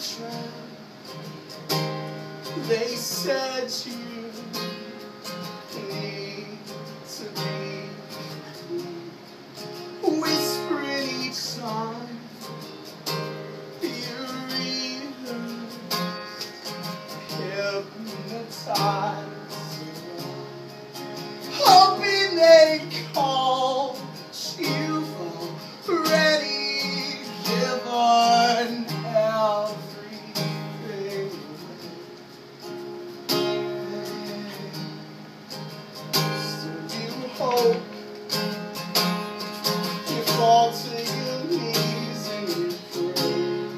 trap. They said you need to be whispering each song. You hypnotized, hoping they call you already given everything. Still you hope you fall to your knees and you pray.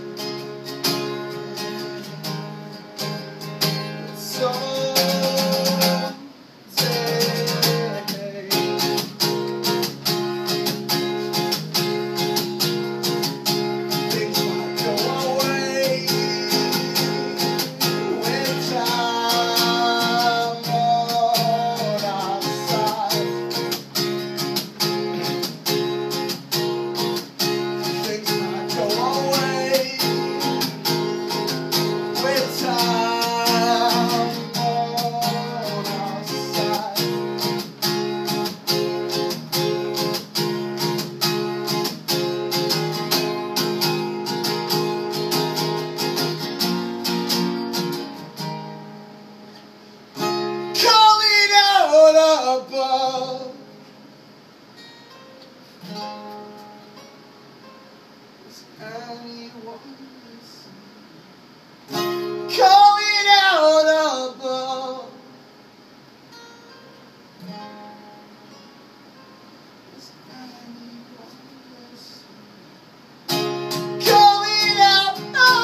Above. Is anyone listening? Calling out above. Is anyone listening? Calling out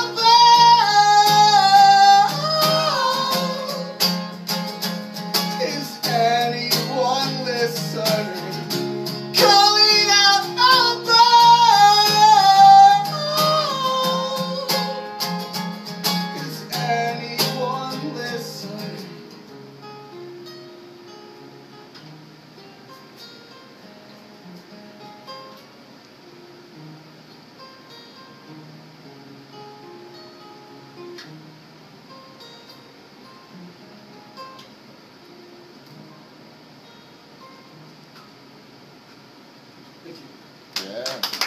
above. Is anyone listening? Calling out above. Is anyone listening? Thank you. Yeah.